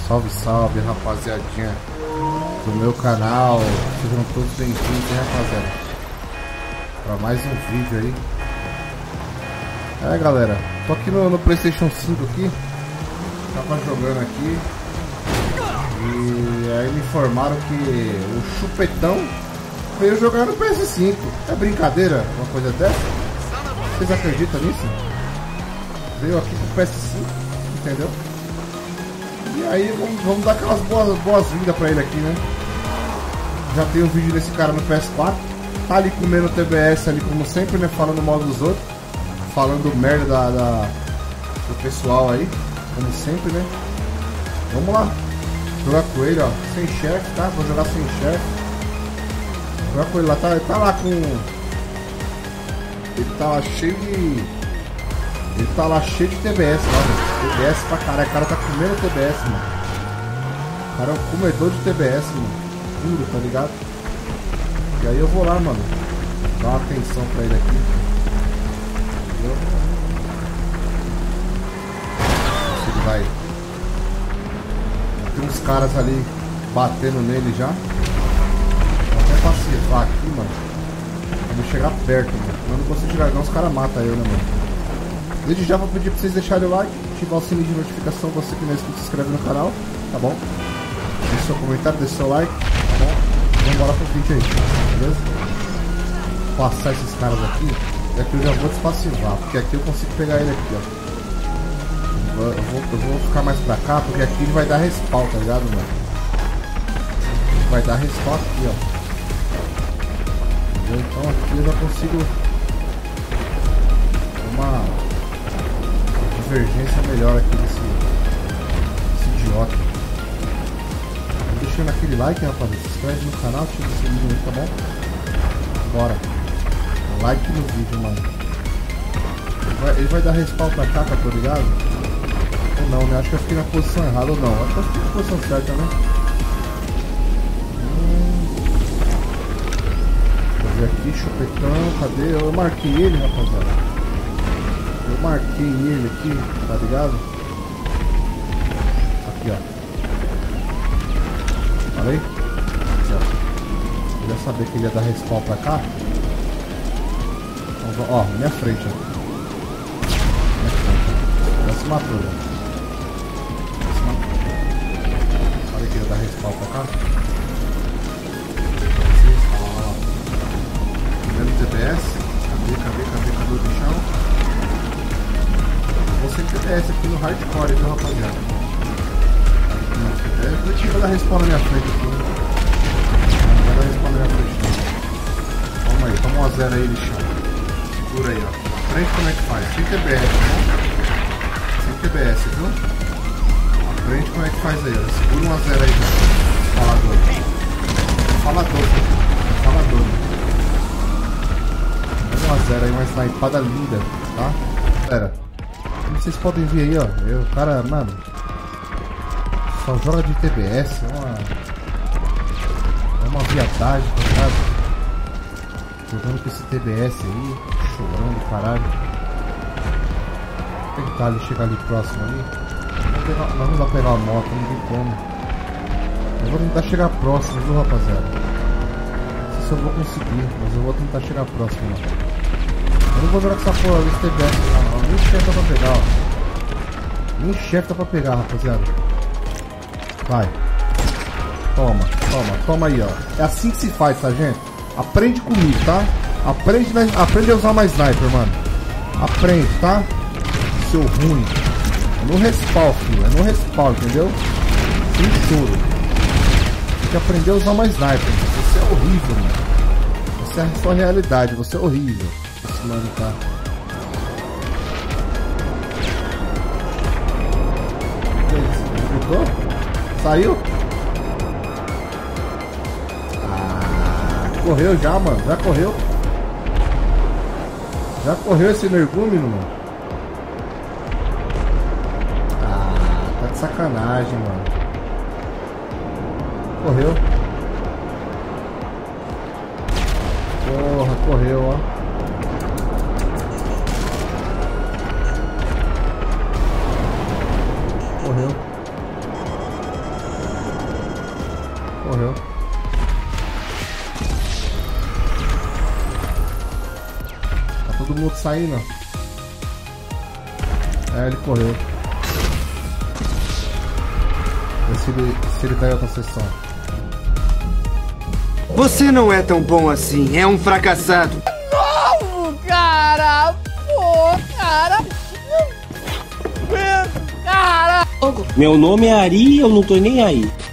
Salve, salve, rapaziadinha do meu canal. Sejam todos bem-vindos, hein, rapaziada, pra mais um vídeo aí. Galera, tô aqui no PlayStation 5 aqui. Tava jogando aqui e aí me informaram que o Chupetão veio jogar no PS5. É brincadeira uma coisa dessa? Vocês acreditam nisso? Veio aqui pro PS5, entendeu? E aí vamos dar aquelas boas-vindas pra ele aqui, né? Já tem um vídeo desse cara no PS4. Tá ali comendo o TBS ali como sempre, né? Falando mal dos outros. Falando merda do pessoal aí, como sempre, né? Vamos lá. Jogar com ele, ó. Sem chefe, tá? Vou jogar sem chefe. Jogar com ele lá. Tá lá com... Ele tá lá cheio de... Ele tá lá cheio de TBS lá, velho. TBS pra caralho. O cara tá comendo TBS, mano. O cara é um comedor de TBS, mano. Puro, tá ligado? E aí eu vou lá, mano. Dar uma atenção pra ele aqui. Entendeu? Se ele vai... Tem uns caras ali batendo nele já. Vou até passivar aqui, mano. Vamos chegar perto, mano. Eu não consigo chegar não, os caras matam eu, né, mano? Desde já vou pedir pra vocês deixarem o like, ativar o sininho de notificação, você que não é inscrito, se inscreve no canal, tá bom? Deixe seu comentário, deixe seu like, tá bom? Vamos embora pro vídeo aí, beleza? Vou passar esses caras aqui, e aqui eu já vou despassivar, porque aqui eu consigo pegar ele aqui, ó. Eu vou ficar mais pra cá, porque aqui ele vai dar respawn, tá ligado, mano? Vai dar respawn aqui, ó. Entendeu? Então aqui eu já consigo uma divergência melhor aqui desse idiota. Deixando aquele like, rapaziada. Se inscreve no canal, ativa o sininho aí, tá bom? Bora. Like no vídeo, mano. Ele vai dar respawn pra cá, tá ligado? Ou não, né? Acho que eu fiquei na posição errada, ou não. Acho que eu fiquei na posição certa, né? Deixa eu ver aqui, Chupetão, cadê? Eu marquei ele, rapaziada. Eu marquei ele aqui, tá ligado? Aqui, ó. Falei? Aqui, ó. Eu ia saber que ele ia dar respawn pra cá. Então, ó, minha frente, ó. Minha frente, ó. Já se matou, já. Olha que ele ia dar respawn pra cá. Ó, ó. Primeiro TBS. Cadê o bichão? Vou sem TBS aqui no hardcore, viu, rapaziada? Eu tinha que dar respawn na minha frente aqui. Não vai dar respawn na minha frente, não. Calma aí, toma 1 a 0 aí, lixão. Segura aí, ó. Na frente como é que faz? Sem TBS, tá? Sem TBS, viu? Na frente como é que faz aí, ó? Segura 1 a 0 aí, falador. Falador. 1 a 0 aí, uma snipada linda, tá? Galera, como vocês podem ver aí, ó, o cara, mano, só joga de TBS, é uma viadagem, tá ligado? Jogando com esse TBS aí, chorando, caralho. Vou tentar ali, chegar ali próximo ali. Não dá pra pegar a moto, não tem como. Eu vou tentar chegar próximo, viu, rapaziada? Não sei se eu vou conseguir, mas eu vou tentar chegar próximo lá. Eu não vou jogar com essa porra desse TBS não, nem chefe dá pra pegar, ó. Nem chefe dá pra pegar, rapaziada. Vai. Toma aí, ó. É assim que se faz, tá, gente? Aprende comigo, tá? Aprende a usar mais sniper, mano. Aprende, tá? Seu ruim. É no respawn, filho. É no respawn, entendeu? Sem choro. Tem que aprender a usar mais sniper. Você é horrível, mano. Essa é a sua realidade. Você é horrível. Esse mano tá. Voltou? Saiu? Ah, correu já, mano. Já correu. Já correu esse energúmeno, mano. Ah, tá de sacanagem, mano. Correu. Porra, correu, ó. Correu. todo mundo saindo. É, ele correu. Se ele tá em outra sessão. Você não é tão bom assim, é um fracassado. Novo, cara! Pô, cara! Cara! Meu nome é Ari e eu não tô nem aí.